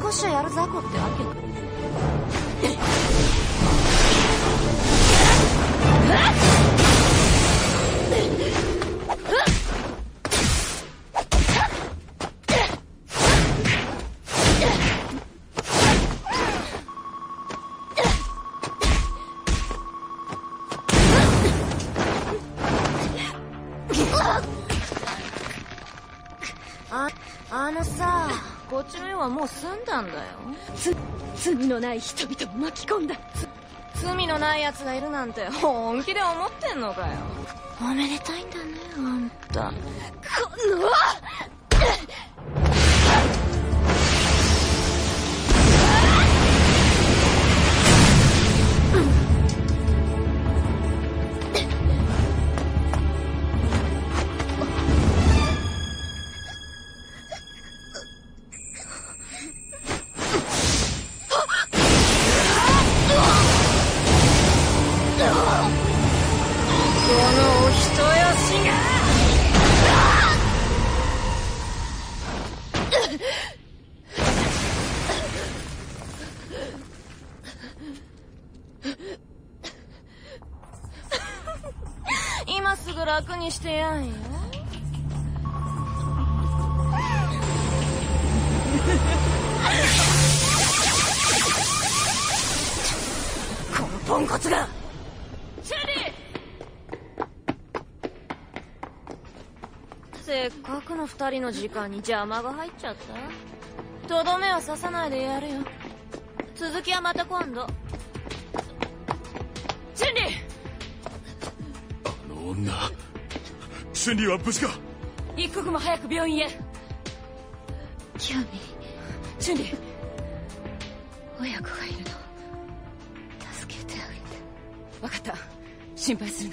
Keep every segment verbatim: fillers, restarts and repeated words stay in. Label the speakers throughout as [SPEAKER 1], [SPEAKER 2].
[SPEAKER 1] こしゃやる雑魚ってわけ。あ、あのさ、こっちの世はもう済んだんだよ。
[SPEAKER 2] つ、罪のない人々を巻き込んだ。
[SPEAKER 1] 罪のない奴がいるなんて本気で思ってんのかよ。おめでたいんだね、あんた。
[SPEAKER 2] この
[SPEAKER 1] 今すぐ楽にしてやんよ。このポンコツが。チェリー、せっかくの二人の時間に邪魔が入っちゃった。とどめは刺さないでやるよ。続きはまた今度。チェリー、
[SPEAKER 3] あの女、チェンリーは無事か？
[SPEAKER 1] 一刻も早く病院へ。
[SPEAKER 2] キューミ
[SPEAKER 1] チェリー、
[SPEAKER 2] 親子がいるの。助けてあげて。
[SPEAKER 1] 分かった、心配するな。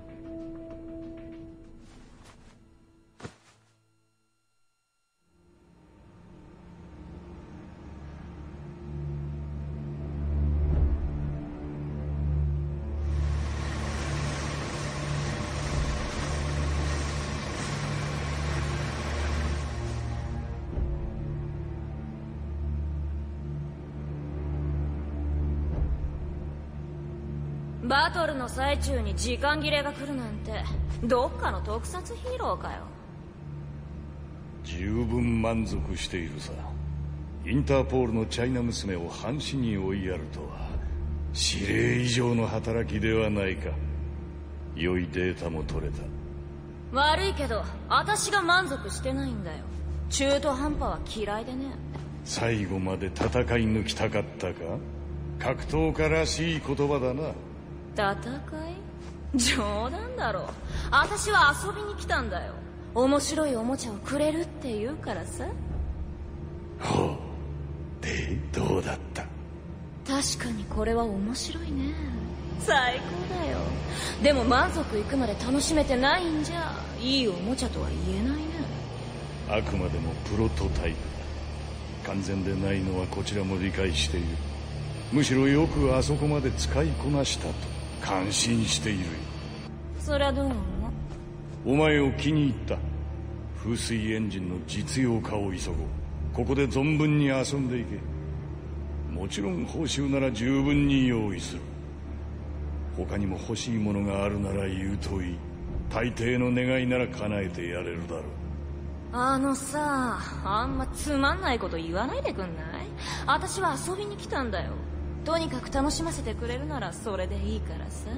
[SPEAKER 1] バトルの最中に時間切れが来るなんてどっかの特撮ヒーローかよ。
[SPEAKER 3] 十分満足しているさ。インターポールのチャイナ娘を半死に追いやるとは指令以上の働きではないか。良いデータも取れた。
[SPEAKER 1] 悪いけど私が満足してないんだよ。中途半端は嫌いでね。
[SPEAKER 3] 最後まで戦い抜きたかったか？格闘家らしい言葉だな。
[SPEAKER 1] 戦い？冗談だろ。私は遊びに来たんだよ。面白いおもちゃをくれるって言うからさ。
[SPEAKER 3] ほう。で、どうだった？
[SPEAKER 1] 確かにこれは面白いね。最高だよ。でも満足いくまで楽しめてないんじゃいいおもちゃとは言えないね。
[SPEAKER 3] あくまでもプロトタイプだ。完全でないのはこちらも理解している。むしろよくあそこまで使いこなしたと感心しているよ。
[SPEAKER 1] そりゃどうなの？
[SPEAKER 3] お前を気に入った。風水エンジンの実用化を急ごう。ここで存分に遊んでいけ。もちろん報酬なら十分に用意する。他にも欲しいものがあるなら言うといい。大抵の願いなら叶えてやれるだろう。
[SPEAKER 1] あのさ、あんまつまんないこと言わないでくんない？私は遊びに来たんだよ。とにかく楽しませてくれるならそれでいいからさ。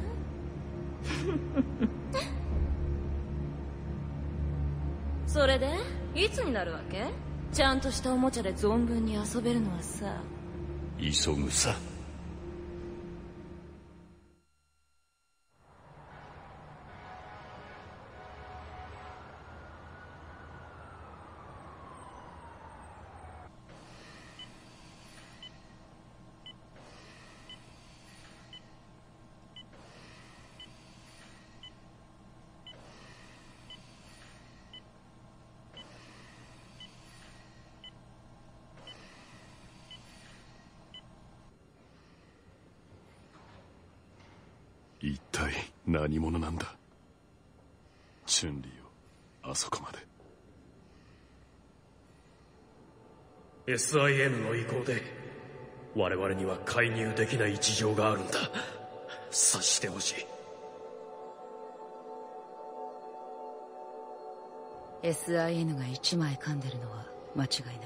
[SPEAKER 1] それでいつになるわけ？ちゃんとしたおもちゃで存分に遊べるのはさ。
[SPEAKER 3] 急ぐさ。一体何者なんだ？チュンリーをあそこまで。
[SPEAKER 4] エスアイエヌ の意向で我々には介入できない事情があるんだ。察してほしい。
[SPEAKER 5] エスアイエヌ が一枚噛んでるのは間違いないな。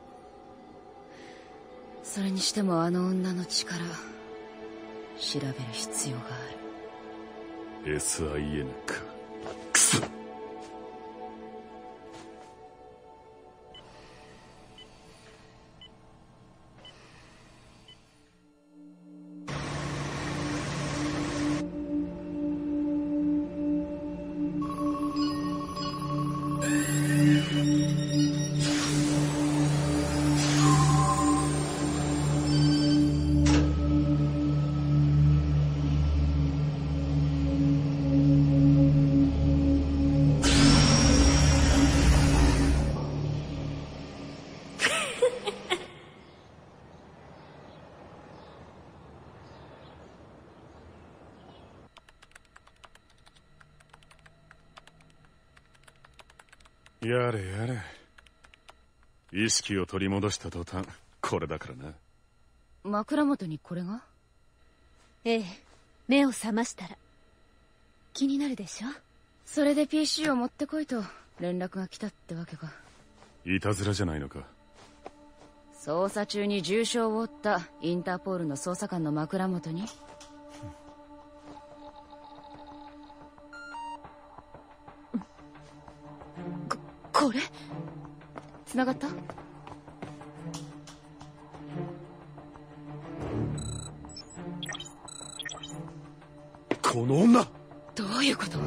[SPEAKER 5] それにしてもあの女の力調べる必要がある。
[SPEAKER 3] エスアイエヌ か。クソ。やれやれ。意識を取り戻した途端これだからな。
[SPEAKER 5] 枕元にこれが？
[SPEAKER 2] ええ、目を覚ましたら気になるでしょ。
[SPEAKER 5] それで ピーシー を持ってこいと連絡が来たってわけか。
[SPEAKER 3] いたずらじゃないのか。
[SPEAKER 5] 捜査中に重傷を負ったインターポールの捜査官の枕元に。
[SPEAKER 2] これ
[SPEAKER 5] 繋がった？
[SPEAKER 4] この女、
[SPEAKER 5] どういうこと？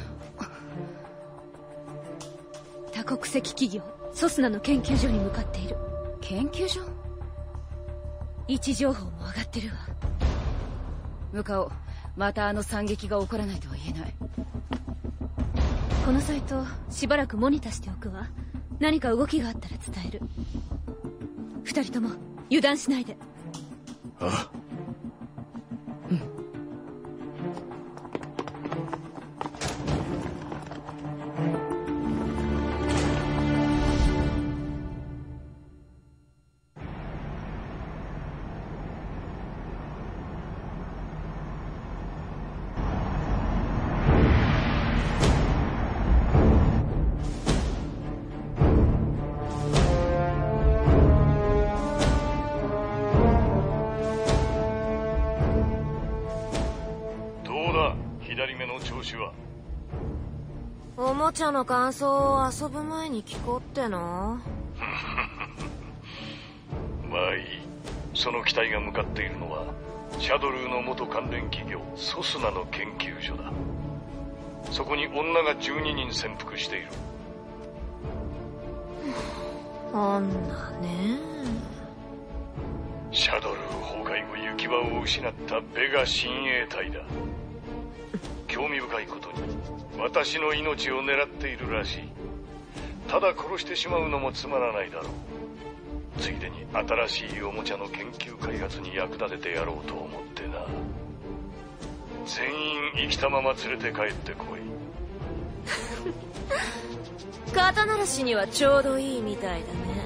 [SPEAKER 2] 多国籍企業ソスナの研究所に向かっている。
[SPEAKER 5] 研究所？
[SPEAKER 2] 位置情報も上がってるわ。
[SPEAKER 5] 向かおう。またあの惨劇が起こらないとは言えない。
[SPEAKER 2] このサイトしばらくモニターしておくわ。何か動きがあったら伝える。二人とも油断しないで。
[SPEAKER 3] ああ。
[SPEAKER 5] うん。
[SPEAKER 1] おもちゃの感想を遊ぶ前に聞こうっての？ま
[SPEAKER 3] あいい。その機体が向かっているのはシャドルーの元関連企業ソスナの研究所だ。そこに女がじゅうににん潜伏している。
[SPEAKER 1] 女ね。
[SPEAKER 3] シャドルー崩壊後行き場を失ったベガ親衛隊だ。興味深いことに私の命を狙っているらしい。ただ殺してしまうのもつまらないだろう。ついでに新しいおもちゃの研究開発に役立ててやろうと思ってな。全員生きたまま連れて帰ってこい。
[SPEAKER 1] 肩慣らしにはちょうどいいみたいだね。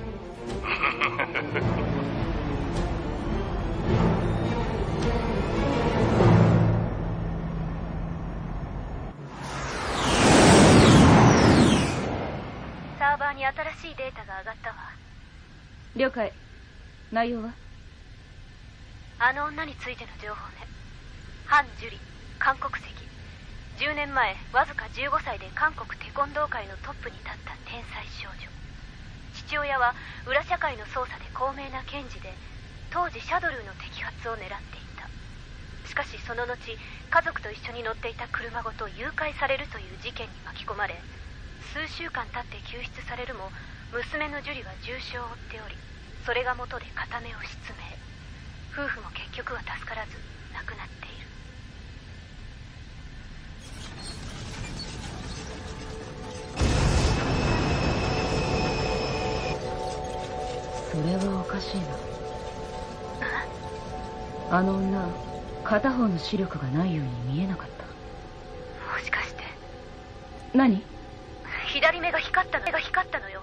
[SPEAKER 2] サーバーに新しいデータが上がったわ。
[SPEAKER 5] 了解。内容は？
[SPEAKER 2] あの女についての情報ね。ハン・ジュリ、韓国籍。じゅうねんまえわずかじゅうごさいで韓国テコンドー界のトップに立った天才少女。父親は裏社会の捜査で高名な検事で、当時シャドルーの摘発を狙っていた。しかしその後、家族と一緒に乗っていた車ごと誘拐されるという事件に巻き込まれ、数週間経って救出されるも、娘のジュリは重傷を負っており、それが元で片目を失明。夫婦も結局は助からず亡くなっている。
[SPEAKER 5] それはおかしいな。あの女、片方の視力がないように見えなかった。
[SPEAKER 2] もしかして。
[SPEAKER 5] 何？
[SPEAKER 2] 左目が光ったの、目が光ったのよ。